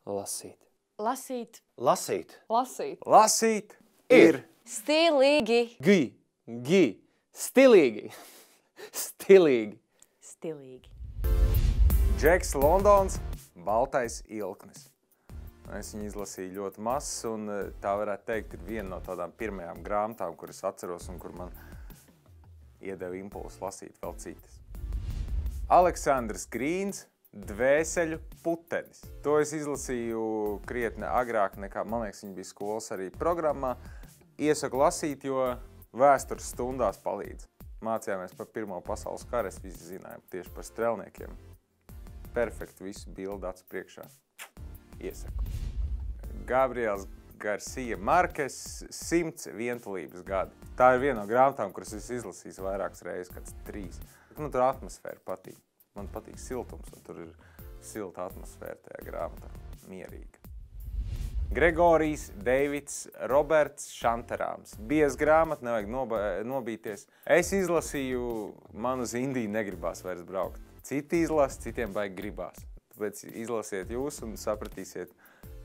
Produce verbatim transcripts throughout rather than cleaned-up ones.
Lasīt. Lasīt. Lasīt. Lasīt. Lasīt ir. Stilīgi. Gi. Gi. Stilīgi. Stilīgi. Stilīgi. Džeks Londons, baltais ilknis. Es viņu izlasīju ļoti mazs, un tā varētu teikt, ir viena no tādām pirmajām grāmatām, kuras atceros un kur man iedeva impulsu lasīt vēl citas. Aleksandrs Grīns, Dvēseļu putenis. To es izlasīju krietni agrāk nekā, man liekas, viņa bija skolas arī programmā. Iesaku lasīt, jo vēstures stundās palīdz. Mācījāmies par Pirmo pasaules karu, es visi zinājām tieši par strelniekiem. Perfekti visu bildi acu priekšā. Iesaku. Gabriels Garcia Marques, Simts vientulības gadi. Tā ir viena no grāmatām, kuras es izlasīju vairākas reizes, kāds trīs. Man tur atmosfēra patīk. Man patīk siltums, un tur ir silta atmosfēra tajā grāmatā. Mierīga. Gregorijs Deivids Roberts Šanterāms. Biez grāmata, nevajag nobīties. Es izlasīju, man uz Indiju negribās vairs braukt. Citi izlas, citiem baigi gribās. Tāpēc izlasiet jūs un sapratīsiet,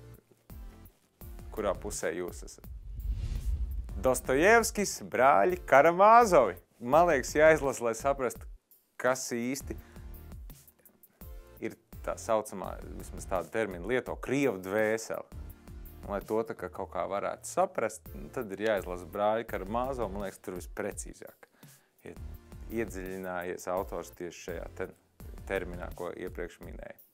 kurā pusē jūs esat. Dostojevskis, brāļi Karamāzovi. Man liekas, jāizlasa, lai saprastu, kas īsti ir tā saucamā, vismaz tādu terminu lieto, krievu dvēseli. Un, lai to tā kā kaut kā varētu saprast, tad ir jāizlasa brāļi Karamāzovi. Man liekas, tur visprecīzāk ir iedziļinājies autors tieši šajā te terminā, ko iepriekš minēju.